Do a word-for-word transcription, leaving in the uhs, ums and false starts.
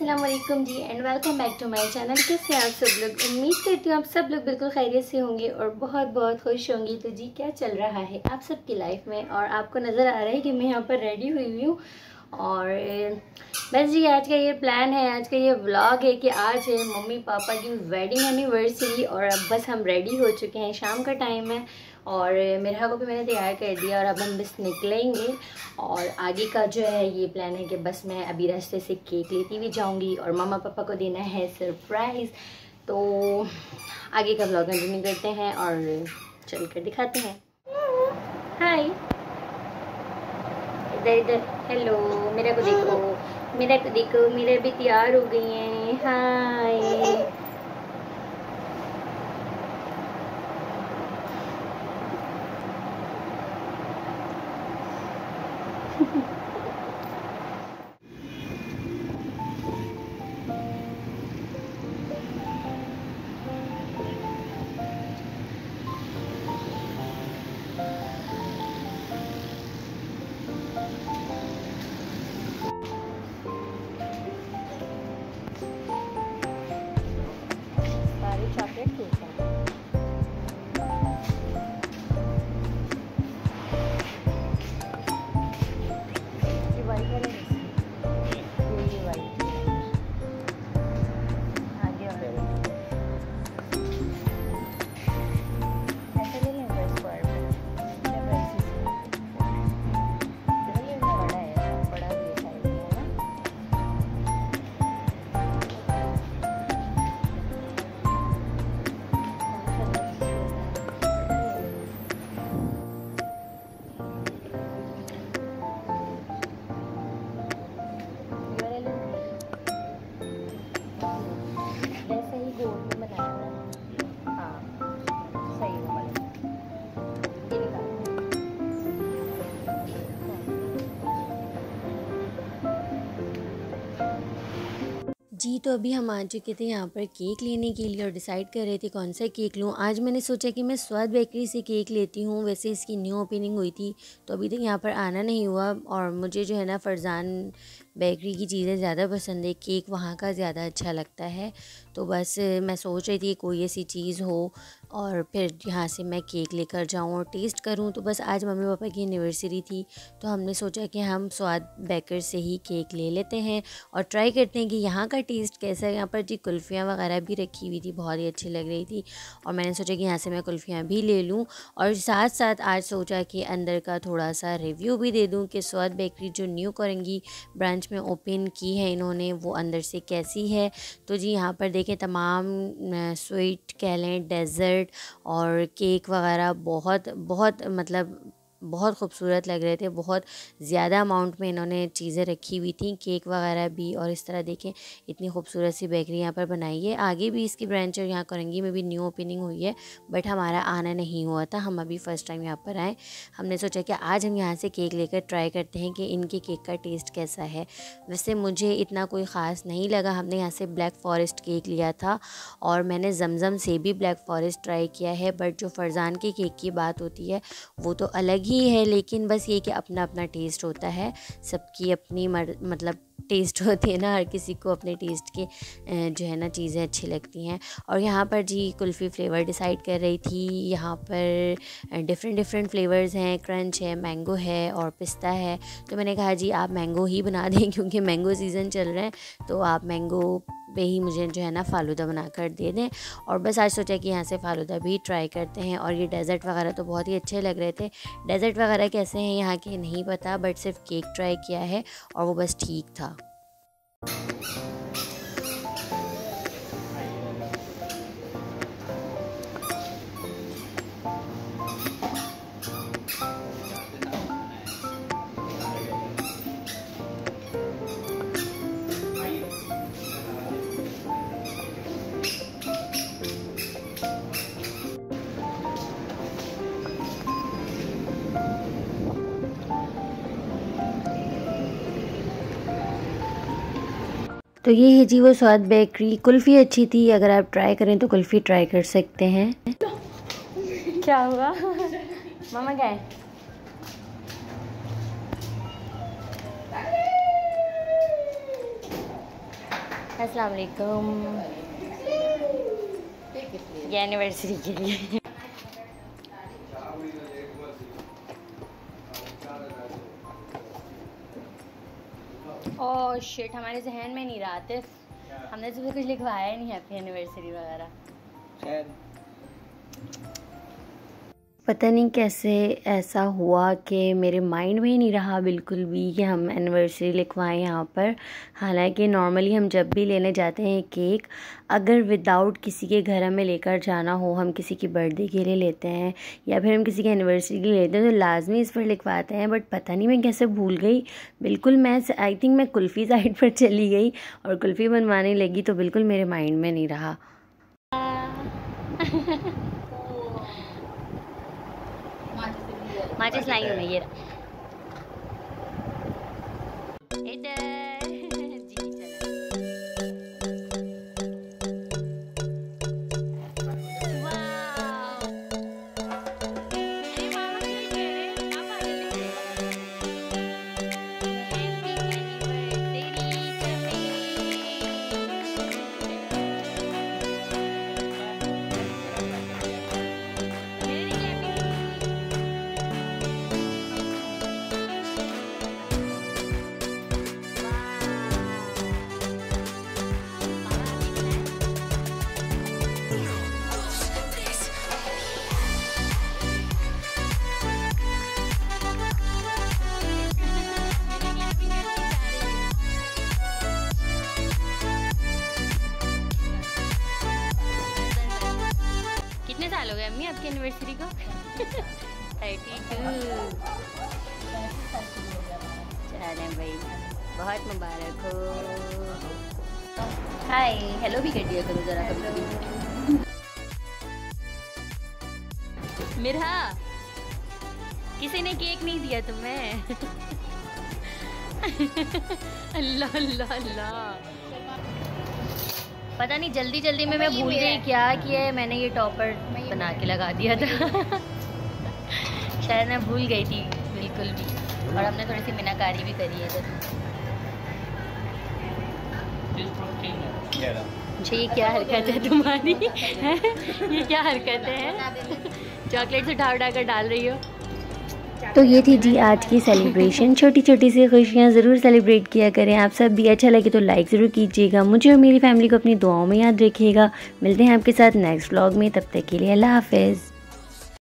अस्सलाम वालेकुम जी and welcome back to my channel. कैसे हैं आप सब लोग? उम्मीद करती हूँ आप सब लोग बिल्कुल खैरियत से होंगे और बहुत बहुत खुश होंगी। तो जी क्या चल रहा है आप सबकी लाइफ में, और आपको नज़र आ रहा है कि मैं यहाँ पर रेडी हुई हुई हूँ। और बस जी आज का ये प्लान है, आज का ये व्लॉग है कि आज है मम्मी पापा की वेडिंग एनिवर्सरी और अब बस हम रेडी हो चुके हैं। शाम का टाइम है और मेरा को भी मैंने तैयार कर दिया और अब हम बस निकलेंगे। और आगे का जो है ये प्लान है कि बस मैं अभी रास्ते से केक लेती हुई जाऊंगी और मामा पापा को देना है सरप्राइज़। तो आगे का व्लॉग कंटिन्यू करते हैं और चल कर दिखाते हैं। हाय, इधर इधर, हेलो, मेरा को देखो, मेरा को देखो, मेरा भी तैयार हो गई हैं। हाय सारे चॉकलेट केक हैं। ये वाइट वाले ये ये वाइट आगे वाले ऐसे ले लें बस स्क्वायर में या वैसे ही ये बड़ा है, बड़ा भी है साइज में ना। वैसे ही गोल में बनाया था। हाँ सही वो वाला ये निकाल। जी तो अभी हम आ चुके थे यहाँ पर केक लेने के लिए और डिसाइड कर रहे थे कौन सा केक लूँ। आज मैंने सोचा कि मैं स्वाद बेकरी से केक लेती हूँ। वैसे इसकी न्यू ओपनिंग हुई थी तो अभी तक यहाँ पर आना नहीं हुआ और मुझे जो है ना फरजान बेकरी की चीज़ें ज़्यादा पसंद है, केक वहाँ का ज़्यादा अच्छा लगता है। तो बस मैं सोच रही थी कोई ऐसी चीज़ हो और फिर यहाँ से मैं केक लेकर जाऊँ और टेस्ट करूँ। तो बस आज मम्मी पापा की एनिवर्सरी थी तो हमने सोचा कि हम स्वाद बेकर से ही केक ले लेते हैं और ट्राई करते हैं कि यहाँ का टेस्ट कैसा है। यहाँ पर जी कुल्फ़ियाँ वगैरह भी रखी हुई थी, बहुत ही अच्छी लग रही थी और मैंने सोचा कि यहाँ से मैं कुल्फ़ियाँ भी ले लूँ और साथ साथ आज सोचा कि अंदर का थोड़ा सा रिव्यू भी दे दूँ कि स्वाद बेकरी जो न्यू कोरंगी ब्रांच में ओपन की है इन्होंने वो अंदर से कैसी है। तो जी यहाँ पर देखें तमाम स्वीट कह लें, डेज़र्ट और केक वगैरह बहुत बहुत मतलब बहुत खूबसूरत लग रहे थे। बहुत ज़्यादा अमाउंट में इन्होंने चीज़ें रखी हुई थी, केक वगैरह भी। और इस तरह देखें इतनी खूबसूरत सी बेकरी यहाँ पर बनाई है। आगे भी इसकी ब्रांच और यहाँ कोरंगी में भी न्यू ओपनिंग हुई है बट हमारा आना नहीं हुआ था, हम अभी फ़र्स्ट टाइम यहाँ पर आए। हमने सोचा कि आज हम यहाँ से केक लेकर ट्राई करते हैं कि इनके केक का टेस्ट कैसा है। वैसे मुझे इतना कोई ख़ास नहीं लगा। हमने यहाँ से ब्लैक फॉरेस्ट केक लिया था और मैंने जमज़म से भी ब्लैक फॉरेस्ट ट्राई किया है बट जो फरजान के केक की बात होती है वो तो अलग ही है। लेकिन बस ये कि अपना अपना टेस्ट होता है, सबकी अपनी मर, मतलब टेस्ट होती है ना, हर किसी को अपने टेस्ट के जो है ना चीज़ें अच्छी लगती हैं। और यहाँ पर जी कुल्फ़ी फ्लेवर डिसाइड कर रही थी। यहाँ पर डिफरेंट डिफरेंट फ्लेवर्स हैं, क्रंच है, मैंगो है और पिस्ता है। तो मैंने कहा जी आप मैंगो ही बना दें क्योंकि मैंगो सीज़न चल रहा है तो आप मैंगो पे ही मुझे जो है ना फ़ालूदा बना कर दे दें। और बस आज सोचा कि यहाँ से फ़ालूदा भी ट्राई करते हैं। और ये डेज़र्ट वगैरह तो बहुत ही अच्छे लग रहे थे। डेज़र्ट वगैरह कैसे हैं यहाँ के नहीं पता बट सिर्फ केक ट्राई किया है और वो बस ठीक था। तो ये है जी वो स्वाद बेकरी। कुल्फ़ी अच्छी थी, अगर आप ट्राई करें तो कुल्फ़ी ट्राई कर सकते हैं। क्या हुआ? मामा गए? अस्सलाम वालेकुम। ये एनिवर्सरी के लिए ओह शिट, हमारे जहन में नहीं रहा थे, हमने सुबह कुछ लिखवाया नहीं हैप्पी एनिवर्सरी वगैरह। पता नहीं कैसे ऐसा हुआ कि मेरे माइंड में ही नहीं रहा बिल्कुल भी कि हम एनिवर्सरी लिखवाएं यहाँ पर। हालांकि नॉर्मली हम जब भी लेने जाते हैं केक, अगर विदाउट किसी के घर हमें लेकर जाना हो, हम किसी की बर्थडे के लिए लेते हैं या फिर हम किसी की एनिवर्सरी के लिए लेते हैं तो लाजमी इस पर लिखवाते हैं। बट पता नहीं मैं कैसे भूल गई बिल्कुल। मैं आई थिंक मैं कुल्फ़ी साइड पर चली गई और कुल्फ़ी बनवाने लगी तो बिल्कुल मेरे माइंड में नहीं रहा। माचिस लाई हूँ मैं, ये इधर जी कितने साल हो गए अम्मी आपकी एनिवर्सरी को? Thirty two. चलें भाई, बहुत मुबारक हो। हाय हेलो भी कर दिया करो ज़रा कभी। मिर्हा, किसी ने केक नहीं दिया तुम्हें? अल्लाह अल्लाह अल्लाह, पता नहीं जल्दी जल्दी में मैं भूल गई क्या किया है मैंने, ये टॉपर बना के लगा दिया था। शायद मैं भूल गई थी बिल्कुल भी, और हमने थोड़ी सी मीनाकारी भी करी है इधर। मुझे ये क्या हरकत है तुम्हारी? ये क्या हरकत है? चॉकलेट्स उठा उठा कर डाल रही हो। तो ये थी जी आज की सेलिब्रेशन। छोटी छोटी सी खुशियाँ ज़रूर सेलिब्रेट किया करें आप सब भी। अच्छा लगे तो लाइक ज़रूर कीजिएगा। मुझे और मेरी फैमिली को अपनी दुआओं में याद रखिएगा। मिलते हैं आपके साथ नेक्स्ट व्लॉग में, तब तक के लिए अल्लाह हाफ़िज़।